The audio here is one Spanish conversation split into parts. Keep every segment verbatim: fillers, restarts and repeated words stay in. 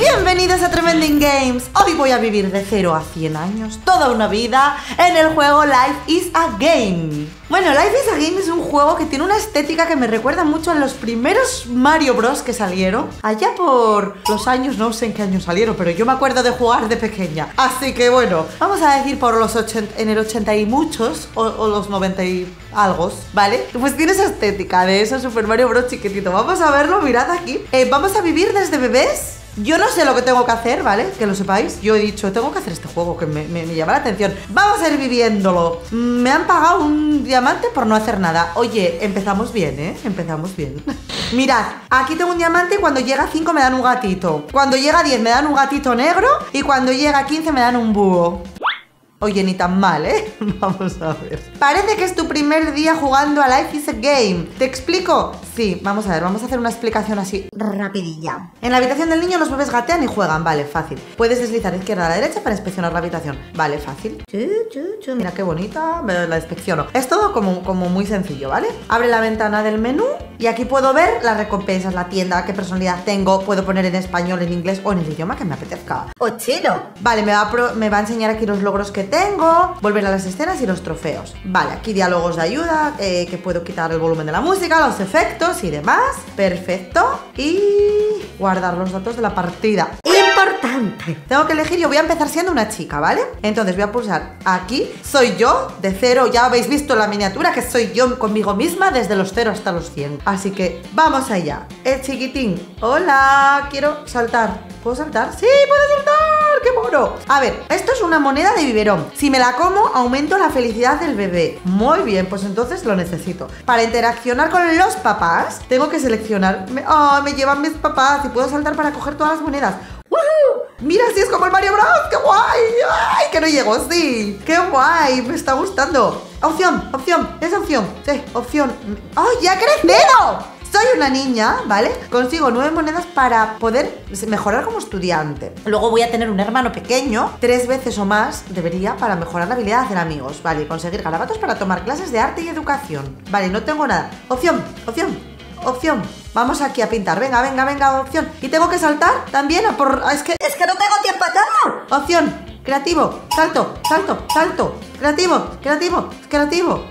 Bienvenidos a Tremending Games. Hoy voy a vivir de cero a cien años, toda una vida, en el juego Life is a Game. Bueno, Life is a Game es un juego que tiene una estética que me recuerda mucho a los primeros Mario Bros que salieron allá por los años, no sé en qué años salieron, pero yo me acuerdo de jugar de pequeña. Así que bueno, vamos a decir por los ochenta, en el ochenta y muchos o, o los noventa y algo, ¿vale? Pues tiene esa estética de esos Super Mario Bros chiquitito. Vamos a verlo, mirad aquí. eh, Vamos a vivir desde bebés. Yo no sé lo que tengo que hacer, ¿vale? Que lo sepáis. Yo he dicho, tengo que hacer este juego que me, me, me llama la atención. Vamos a ir viviéndolo. Me han pagado un diamante por no hacer nada. Oye, empezamos bien, ¿eh? Empezamos bien. Mirad, aquí tengo un diamante y cuando llega a cinco me dan un gatito. Cuando llega a diez me dan un gatito negro. Y cuando llega a quince me dan un búho. Oye, ni tan mal, ¿eh? Vamos a ver. Parece que es tu primer día jugando a Life is a Game. ¿Te explico? Sí, vamos a ver, vamos a hacer una explicación así rapidilla. En la habitación del niño los bebés gatean y juegan, vale, fácil. Puedes deslizar de izquierda a la derecha para inspeccionar la habitación. Vale, fácil. Chu, chu, chu. Mira qué bonita, la inspecciono. Es todo como, como muy sencillo, ¿vale? Abre la ventana del menú y aquí puedo ver las recompensas, la tienda, qué personalidad tengo. Puedo poner en español, en inglés o en el idioma que me apetezca. O chino. Vale, me va a, pro, me va a enseñar aquí los logros que tengo, volver a las escenas y los trofeos. Vale, aquí diálogos de ayuda, eh, que puedo quitar el volumen de la música, los efectos y demás. Perfecto. Y guardar los datos de la partida. Importante. Tengo que elegir, yo voy a empezar siendo una chica, ¿vale? Entonces voy a pulsar aquí. Soy yo, de cero, ya habéis visto la miniatura, que soy yo conmigo misma desde los cero hasta los cien. Así que vamos allá. El chiquitín. Hola, quiero saltar. ¿Puedo saltar? ¡Sí, puedo saltar! ¡Qué mono! A ver, esto es una moneda de biberón. Si me la como, aumento la felicidad del bebé. Muy bien, pues entonces lo necesito. Para interaccionar con los papás, tengo que seleccionar. ¡Oh, me llevan mis papás! Y puedo saltar para coger todas las monedas. ¡Woohoo! Mira, sí, es como el Mario Bros. ¡Qué guay! ¡Ay, que no llego! ¡Sí! ¡Qué guay! Me está gustando. Opción, opción, esa opción. Sí, opción. ¡Oh, ya ha crecido! Soy una niña, ¿vale? Consigo nueve monedas para poder mejorar como estudiante. Luego voy a tener un hermano pequeño, tres veces o más debería, para mejorar la habilidad de hacer amigos. Vale, conseguir garabatos para tomar clases de arte y educación. Vale, no tengo nada. Opción, opción, opción. Vamos aquí a pintar. Venga, venga, venga, opción. Y tengo que saltar también a por... Es que, es que no tengo tiempo a todo. Opción, creativo, salto, salto, salto. Creativo, creativo, creativo.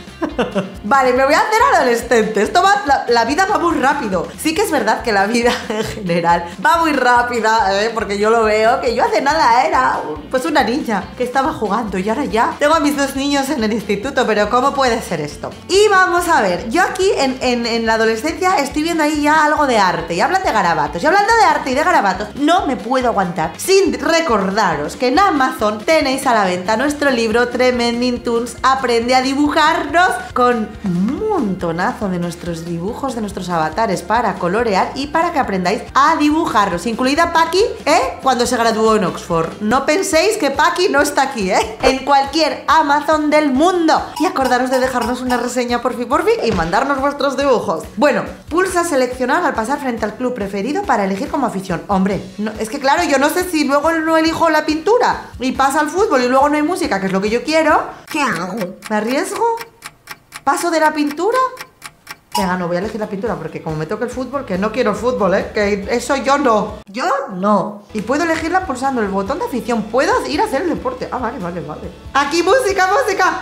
Vale, me voy a hacer adolescente. Esto va, la, la vida va muy rápido. Sí que es verdad que la vida en general va muy rápida, ¿eh? Porque yo lo veo, que yo hace nada era pues una niña que estaba jugando y ahora ya tengo a mis dos niños en el instituto. Pero ¿cómo puede ser esto? Y vamos a ver, yo aquí en, en, en la adolescencia estoy viendo ahí ya algo de arte. Y hablan de garabatos. Y hablando de arte y de garabatos, no me puedo aguantar sin recordaros que en Amazon tenéis a la venta nuestro libro Tremending Toons. Aprende a dibujarnos, con un montonazo de nuestros dibujos, de nuestros avatares para colorear y para que aprendáis a dibujarlos, incluida Paqui, ¿eh? Cuando se graduó en Oxford. No penséis que Paqui no está aquí, ¿eh? En cualquier Amazon del mundo. Y acordaros de dejarnos una reseña porfi porfi y mandarnos vuestros dibujos. Bueno, pulsa seleccionar al pasar frente al club preferido para elegir como afición. Hombre, no, es que claro, yo no sé si luego no elijo la pintura y pasa al fútbol y luego no hay música, que es lo que yo quiero. ¿Qué hago? ¿Me arriesgo? ¿Paso de la pintura? Venga, no, voy a elegir la pintura porque como me toca el fútbol, que no quiero el fútbol, ¿eh? Que eso yo no. Yo no. Y puedo elegirla pulsando el botón de afición. Puedo ir a hacer el deporte. Ah, vale, vale, vale. Aquí música, música.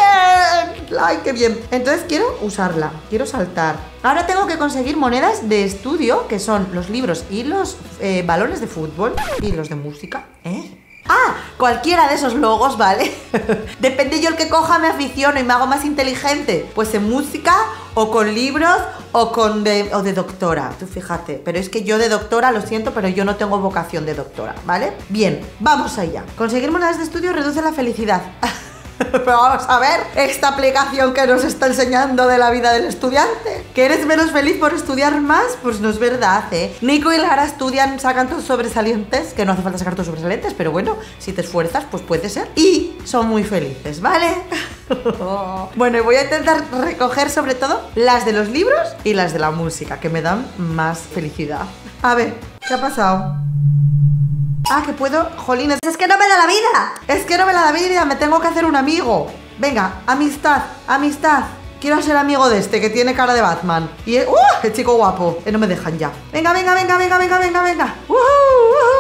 ¡Bien! ¡Ay, qué bien! Entonces quiero usarla. Quiero saltar. Ahora tengo que conseguir monedas de estudio, que son los libros y los eh, balones de fútbol. Y los de música, ¿eh? Ah, cualquiera de esos logos, ¿vale? Depende yo el que coja, me aficiono y me hago más inteligente. Pues en música, o con libros, o con de, o de doctora. Tú fíjate, pero es que yo de doctora, lo siento, pero yo no tengo vocación de doctora, ¿vale? Bien, vamos allá. Conseguir monedas de estudio reduce la felicidad. Pero vamos a ver esta aplicación que nos está enseñando de la vida del estudiante. ¿Que eres menos feliz por estudiar más? Pues no es verdad, ¿eh? Nico y Lara estudian, sacan todos sobresalientes, que no hace falta sacar todos sobresalientes, pero bueno, si te esfuerzas, pues puede ser. Y son muy felices, ¿vale? Bueno, y voy a intentar recoger sobre todo las de los libros y las de la música, que me dan más felicidad. A ver, ¿qué ha pasado? Ah, que puedo... Jolines, es que no me da la vida. Es que no me da la vida, me tengo que hacer un amigo. Venga, amistad, amistad. Quiero ser amigo de este que tiene cara de Batman. Y... ¡Uh! El chico guapo. Eh, no me dejan ya. Venga, venga, venga, venga, venga, venga, venga. ¡Uh!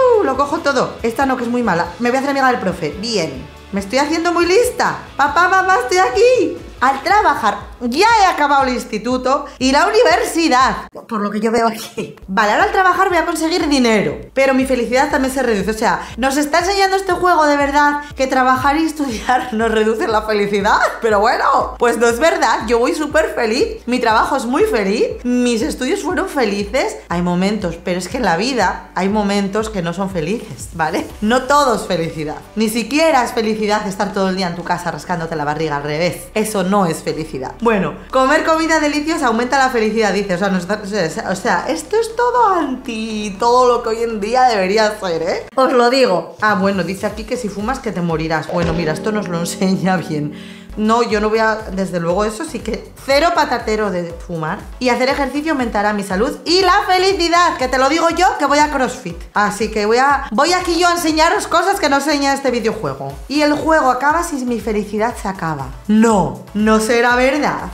todo. Esta no, que es muy mala. Me voy a hacer amiga del profe. Bien. Me estoy haciendo muy lista. Papá, mamá, estoy aquí. Al trabajar, ya he acabado el instituto y la universidad, por lo que yo veo aquí. Vale, ahora al trabajar voy a conseguir dinero, pero mi felicidad también se reduce. O sea, nos está enseñando este juego de verdad que trabajar y estudiar nos reduce la felicidad. Pero bueno, pues no es verdad. Yo voy súper feliz, mi trabajo es muy feliz, mis estudios fueron felices. Hay momentos, pero es que en la vida hay momentos que no son felices, ¿vale? No todo es felicidad. Ni siquiera es felicidad estar todo el día en tu casa rascándote la barriga, al revés. Eso no No es felicidad. Bueno, comer comida deliciosa aumenta la felicidad, dice. O sea, no está, o sea, esto es todo anti todo lo que hoy en día debería ser, ¿eh? Os lo digo. Ah, bueno, dice aquí que si fumas que te morirás. Bueno, mira, esto nos lo enseña bien. No, yo no voy a... Desde luego eso sí que... Cero patatero de fumar. Y hacer ejercicio aumentará mi salud y la felicidad. Que te lo digo yo, que voy a CrossFit. Así que voy a... Voy aquí yo a enseñaros cosas que no enseña este videojuego. Y el juego acaba si mi felicidad se acaba. No, no será verdad.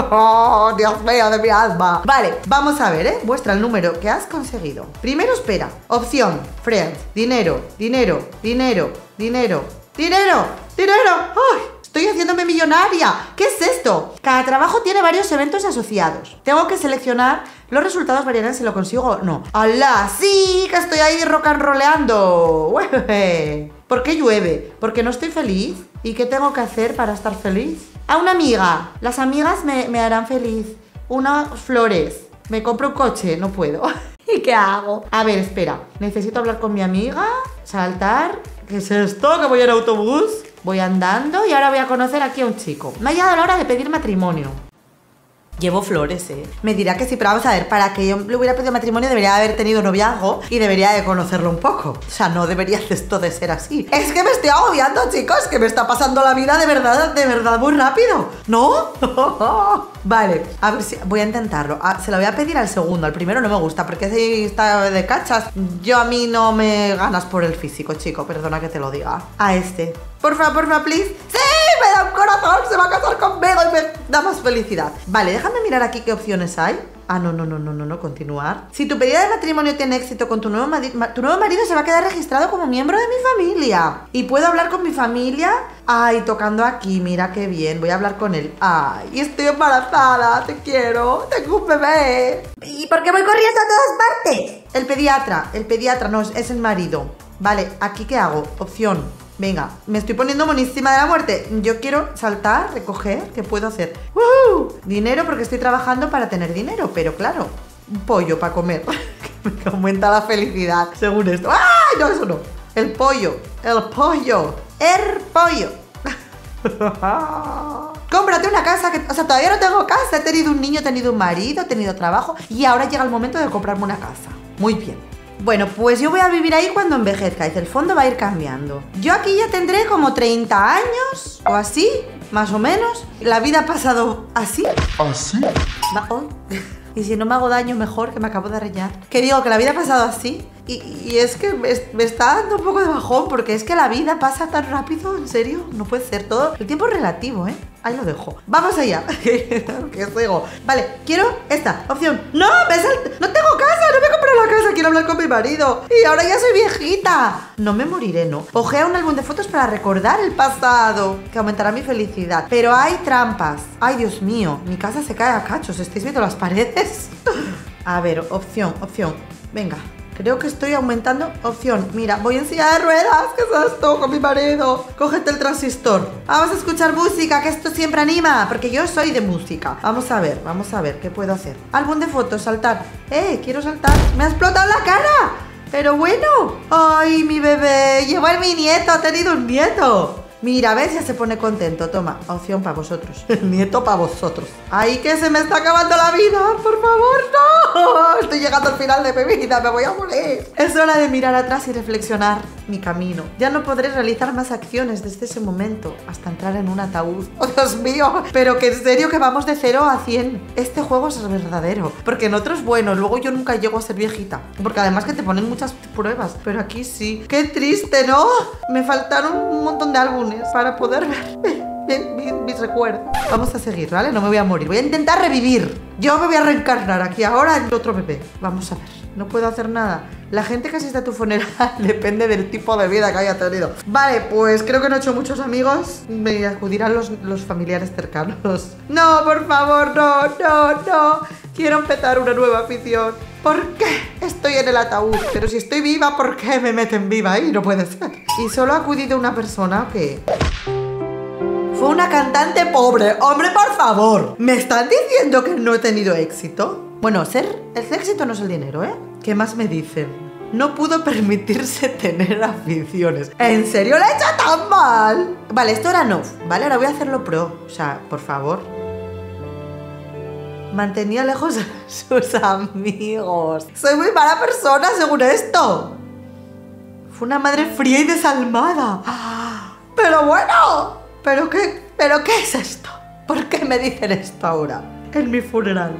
Oh, Dios mío de mi alma. Vale, vamos a ver, ¿eh? Muestra el número que has conseguido. Primero espera. Opción, friends, dinero, dinero, dinero, dinero, dinero, dinero. ¡Ay! Estoy haciéndome millonaria. ¿Qué es esto? Cada trabajo tiene varios eventos asociados. Tengo que seleccionar. Los resultados variarán si lo consigo o no. ¡Hala! ¡Sí! Que estoy ahí rock and rollando. ¿Por qué llueve? ¿Porque no estoy feliz? ¿Y qué tengo que hacer para estar feliz? A una amiga. Las amigas me, me harán feliz. Unas flores. Me compro un coche. No puedo. ¿Y qué hago? A ver, espera. Necesito hablar con mi amiga. Saltar. ¿Qué es esto? ¿Que voy en autobús? Voy andando y ahora voy a conocer aquí a un chico. Me ha llegado la hora de pedir matrimonio. Llevo flores, ¿eh? Me dirá que sí, pero vamos a ver, para que yo le hubiera pedido matrimonio debería haber tenido noviazgo y debería de conocerlo un poco. O sea, no debería esto de ser así. Es que me estoy agobiando, chicos, que me está pasando la vida de verdad, de verdad muy rápido. ¿No? Vale, a ver si... Voy a intentarlo. Ah, se lo voy a pedir al segundo. Al primero no me gusta, porque si está de cachas. Yo a mí no me ganas por el físico, chico. Perdona que te lo diga. A este. Porfa, porfa, please. ¡Sí! Me da un corazón, se va a casar conmigo y me da más felicidad. Vale, déjame mirar aquí qué opciones hay. Ah, no, no, no, no, no, no, continuar. Si tu pedida de matrimonio tiene éxito con tu nuevo marido, tu nuevo marido se va a quedar registrado como miembro de mi familia. Y puedo hablar con mi familia. Ay, tocando aquí, mira qué bien, voy a hablar con él. Ay, estoy embarazada, te quiero, tengo un bebé. ¿Y por qué voy corriendo a todas partes? El pediatra, el pediatra, no, es el marido. Vale, ¿aquí qué hago? Opción. Venga, me estoy poniendo monísima de la muerte. Yo quiero saltar, recoger, ¿qué puedo hacer? ¡Uh! Dinero porque estoy trabajando para tener dinero, pero claro, un pollo para comer. Que aumenta la felicidad, según esto. ¡Ay! No, eso no. El pollo, el pollo, el pollo. Cómprate una casa que... O sea, todavía no tengo casa. He tenido un niño, he tenido un marido, he tenido trabajo y ahora llega el momento de comprarme una casa. Muy bien. Bueno, pues yo voy a vivir ahí cuando envejezca. Dice, el fondo va a ir cambiando. Yo aquí ya tendré como treinta años o así, más o menos. La vida ha pasado así. ¿Así? Oh. Y si no me hago daño, mejor, que me acabo de arreñar. Que digo, que la vida ha pasado así. Y, y es que me, me está dando un poco de bajón, porque es que la vida pasa tan rápido, en serio. No puede ser todo. El tiempo es relativo, ¿eh? Ahí lo dejo. Vamos allá. Que sigo. Vale, quiero esta opción. ¡No! Me sal... ¡No tengo casa! ¡No me he comprado la casa! Quiero hablar con mi marido. Y ahora ya soy viejita. No me moriré, ¿no? Ojea un álbum de fotos para recordar el pasado, que aumentará mi felicidad. Pero hay trampas. Ay, Dios mío. Mi casa se cae a cachos. ¿Estáis viendo las paredes? A ver, opción, opción. Venga. Creo que estoy aumentando. Opción, mira, voy en silla de ruedas. ¿Qué es esto con mi marido? Cógete el transistor. Vamos a escuchar música, que esto siempre anima, porque yo soy de música. Vamos a ver, vamos a ver, ¿qué puedo hacer? Álbum de fotos, saltar. Eh, quiero saltar. ¡Me ha explotado la cara! Pero bueno. Ay, mi bebé. Llegó el mi nieto, ha tenido un nieto. Mira, a ver si se pone contento. Toma, opción para vosotros. El nieto para vosotros. ¡Ay, que se me está acabando la vida! ¡Por favor, no! Estoy llegando al final de mi vida, me voy a morir. Es hora de mirar atrás y reflexionar mi camino. Ya no podré realizar más acciones desde ese momento hasta entrar en un ataúd. ¡Oh, Dios mío! Pero que en serio que vamos de cero a cien. Este juego es verdadero. Porque en otros, bueno, luego yo nunca llego a ser viejita. Porque además que te ponen muchas pruebas. Pero aquí sí. ¡Qué triste!, ¿no? Me faltaron un montón de álbumes para poder ver mis, mis recuerdos. Vamos a seguir, ¿vale? No me voy a morir. Voy a intentar revivir. Yo me voy a reencarnar aquí ahora en otro bebé. Vamos a ver. No puedo hacer nada. La gente que asiste a tu funeral depende del tipo de vida que haya tenido. Vale, pues creo que no he hecho muchos amigos. Me acudirán los, los familiares cercanos. No, por favor, no, no, no. Quiero empezar una nueva afición. ¿Por qué estoy en el ataúd? Pero si estoy viva, ¿por qué me meten viva ahí? No puede ser. Y solo ha acudido una persona que... Fue una cantante pobre. Hombre, por favor. ¿Me están diciendo que no he tenido éxito? Bueno, ser... El éxito no es el dinero, ¿eh? ¿Qué más me dicen? No pudo permitirse tener aficiones. ¿En serio la he hecho tan mal? Vale, esto era no, ¿vale? Ahora voy a hacerlo pro. O sea, por favor. Mantenía lejos a sus amigos. Soy muy mala persona según esto. Fue una madre fría y desalmada. Pero bueno... ¿Pero qué, ¿Pero qué es esto? ¿Por qué me dicen esto ahora? En mi funeral.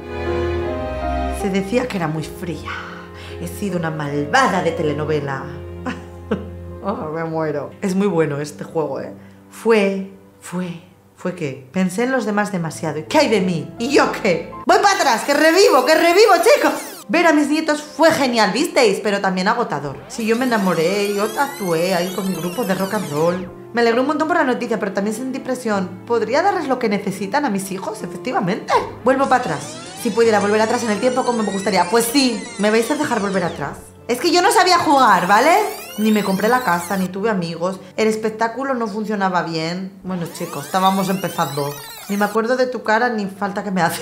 Se decía que era muy fría. He sido una malvada de telenovela. Oh, me muero. Es muy bueno este juego, ¿eh? Fue... Fue... ¿Fue qué? Pensé en los demás demasiado. ¿Y qué hay de mí? ¿Y yo qué? ¡Voy para atrás! ¡Que revivo! ¡Que revivo, chicos! Ver a mis nietos fue genial, ¿visteis? Pero también agotador. Si yo me enamoré, yo actué ahí con mi grupo de rock and roll. Me alegré un montón por la noticia, pero también sentí presión. ¿Podría darles lo que necesitan a mis hijos? Efectivamente. Vuelvo para atrás. Si pudiera volver atrás en el tiempo, como me gustaría. Pues sí, ¿me vais a dejar volver atrás? Es que yo no sabía jugar, ¿vale? Ni me compré la casa, ni tuve amigos. El espectáculo no funcionaba bien. Bueno, chicos, estábamos empezando. Ni me acuerdo de tu cara, ni falta que me hace.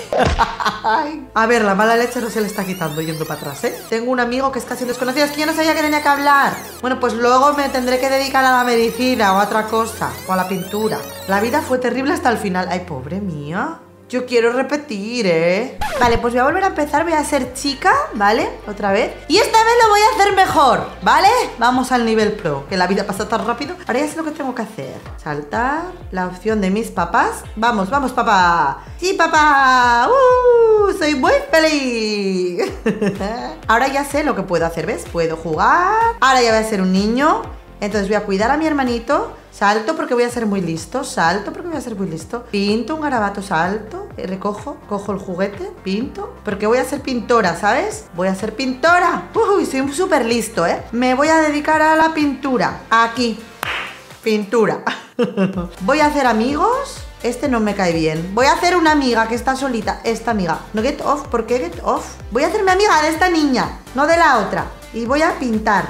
A ver, la mala leche no se le está quitando yendo para atrás, ¿eh? Tengo un amigo que es casi un desconocido. Es que yo no sabía que tenía que hablar. Bueno, pues luego me tendré que dedicar a la medicina o a otra cosa. O a la pintura. La vida fue terrible hasta el final. Ay, pobre mía. Yo quiero repetir, ¿eh? Vale, pues voy a volver a empezar. Voy a ser chica, ¿vale? Otra vez. Y esta vez lo voy a hacer mejor, ¿vale? Vamos al nivel pro. Que la vida pasa tan rápido. Ahora ya sé lo que tengo que hacer. Saltar. La opción de mis papás. Vamos, vamos, papá. ¡Sí, papá! ¡Uh! ¡Soy muy feliz! Ahora ya sé lo que puedo hacer, ¿ves? Puedo jugar. Ahora ya voy a ser un niño. Entonces voy a cuidar a mi hermanito. Salto porque voy a ser muy listo. Salto porque voy a ser muy listo. Pinto un garabato, salto. Recojo, cojo el juguete, pinto. Porque voy a ser pintora, ¿sabes? Voy a ser pintora. Uy, soy súper listo, ¿eh? Me voy a dedicar a la pintura. Aquí. Pintura. Voy a hacer amigos. Este no me cae bien. Voy a hacer una amiga que está solita. Esta amiga. No, get off. ¿Por qué get off? Voy a hacerme amiga de esta niña, no de la otra. Y voy a pintar.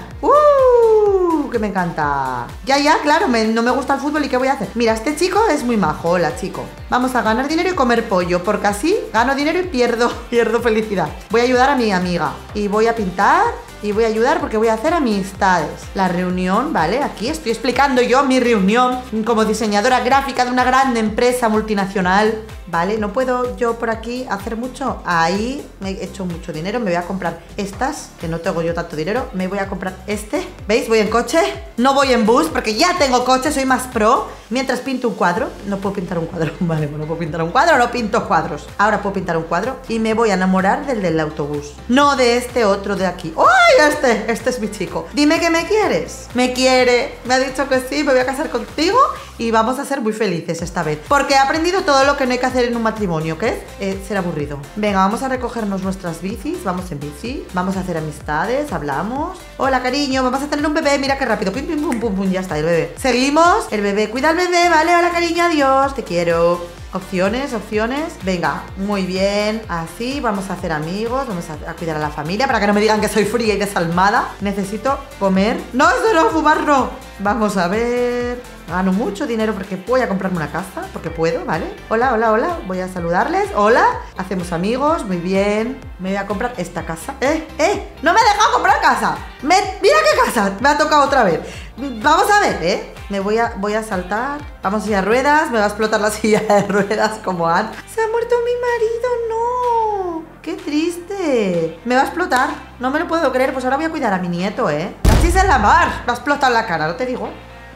¡Uh! Que me encanta. Ya, ya, claro, me, no me gusta el fútbol. ¿Y qué voy a hacer? Mira, este chico es muy majo. Hola, chico. Vamos a ganar dinero y comer pollo. Porque así gano dinero y pierdo, pierdo felicidad. Voy a ayudar a mi amiga. Y voy a pintar. Y voy a ayudar porque voy a hacer amistades. La reunión, ¿vale? Aquí estoy explicando yo mi reunión como diseñadora gráfica de una gran empresa multinacional, ¿vale? No puedo yo por aquí hacer mucho. Ahí me he hecho mucho dinero. Me voy a comprar estas, que no tengo yo tanto dinero. Me voy a comprar este. ¿Veis? Voy en coche. No voy en bus porque ya tengo coche, soy más pro. Mientras pinto un cuadro. No puedo pintar un cuadro. Vale, no puedo pintar un cuadro, no pinto cuadros. Ahora puedo pintar un cuadro y me voy a enamorar del del autobús. No de este otro de aquí. ¡Ay! Este, este es mi chico. Dime que me quieres. Me quiere. Me ha dicho que sí, me voy a casar contigo y vamos a ser muy felices esta vez. Porque he aprendido todo lo que no hay que hacer en un matrimonio, que es eh, ser aburrido. Venga, vamos a recogernos nuestras bicis. Vamos en bici. Vamos a hacer amistades. Hablamos. Hola, cariño. Vamos a tener un bebé. Mira qué rápido. Pim, pim, pum, pum, pum. Ya está, el bebé. Seguimos. El bebé. Cuida al bebé. Vale, hola, cariño. Adiós. Te quiero. Opciones, opciones. Venga, muy bien. Así, vamos a hacer amigos. Vamos a, a cuidar a la familia para que no me digan que soy fría y desalmada. Necesito comer. No, eso no, fumar no. Vamos a ver. Gano mucho dinero porque voy a comprarme una casa. Porque puedo, ¿vale? Hola, hola, hola. Voy a saludarles. Hola. Hacemos amigos. Muy bien. Me voy a comprar esta casa. ¡Eh! ¡Eh! ¡No me he dejado comprar casa! Me, ¡Mira qué casa! Me ha tocado otra vez. Vamos a ver, ¿eh? Me voy a, voy a saltar. Vamos a ir a ruedas. Me va a explotar la silla de ruedas como Anne. ¡Se ha muerto mi marido! ¡No! ¡Qué triste! Me va a explotar. No me lo puedo creer. Pues ahora voy a cuidar a mi nieto, ¿eh? ¡Así es en la mar! Me ha explotado la cara, ¿no te digo?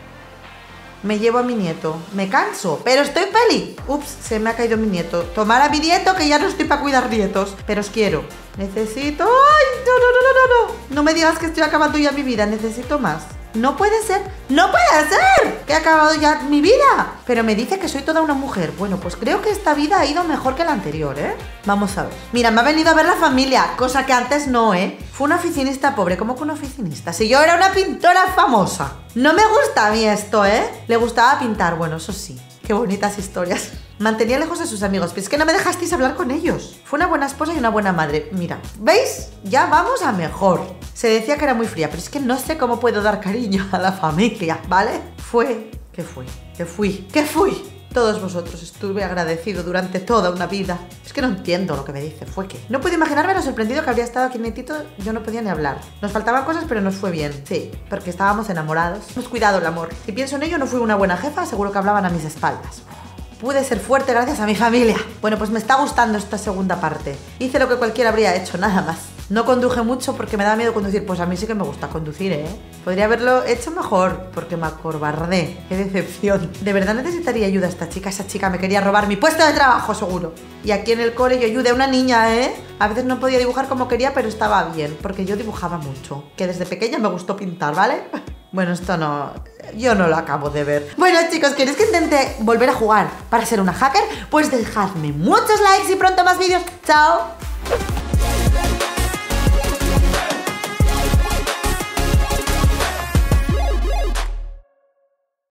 Me llevo a mi nieto. Me canso, pero estoy feliz. Ups, se me ha caído mi nieto. Tomar a mi nieto, que ya no estoy para cuidar nietos. Pero os quiero. Necesito... ¡Ay! No, no, no, no, no. No me digas que estoy acabando ya mi vida. Necesito más. No puede ser, no puede ser, que he acabado ya mi vida. Pero me dice que soy toda una mujer. Bueno, pues creo que esta vida ha ido mejor que la anterior, ¿eh? Vamos a ver. Mira, me ha venido a ver la familia, cosa que antes no, ¿eh? Fue una oficinista pobre. ¿Cómo que una oficinista? Si yo era una pintora famosa. No me gusta a mí esto, ¿eh? Le gustaba pintar, bueno, eso sí. Qué bonitas historias. Mantenía lejos a sus amigos, pero es que no me dejasteis hablar con ellos. Fue una buena esposa y una buena madre. Mira, ¿veis? Ya vamos a mejor. Se decía que era muy fría, pero es que no sé cómo puedo dar cariño a la familia, ¿vale? Fue, que fui, que fui, que fui. Todos vosotros estuve agradecido durante toda una vida. Es que no entiendo lo que me dice, fue que... No puedo imaginarme lo sorprendido que habría estado aquí nietito. Yo no podía ni hablar. Nos faltaban cosas, pero nos fue bien. Sí, porque estábamos enamorados. Hemos cuidado el amor. Si pienso en ello, no fui una buena jefa, seguro que hablaban a mis espaldas. Pude ser fuerte gracias a mi familia. Bueno, pues me está gustando esta segunda parte. Hice lo que cualquiera habría hecho, nada más. No conduje mucho porque me daba miedo conducir. Pues a mí sí que me gusta conducir, ¿eh? Podría haberlo hecho mejor porque me acobardé. ¡Qué decepción! De verdad necesitaría ayuda a esta chica. Esa chica me quería robar mi puesto de trabajo, seguro. Y aquí en el cole yo ayudé a una niña, ¿eh? A veces no podía dibujar como quería, pero estaba bien. Porque yo dibujaba mucho. Que desde pequeña me gustó pintar, ¿vale? Bueno, esto no... Yo no lo acabo de ver. Bueno, chicos, ¿queréis que intente volver a jugar para ser una hacker? Pues dejadme muchos likes y pronto más vídeos. ¡Chao!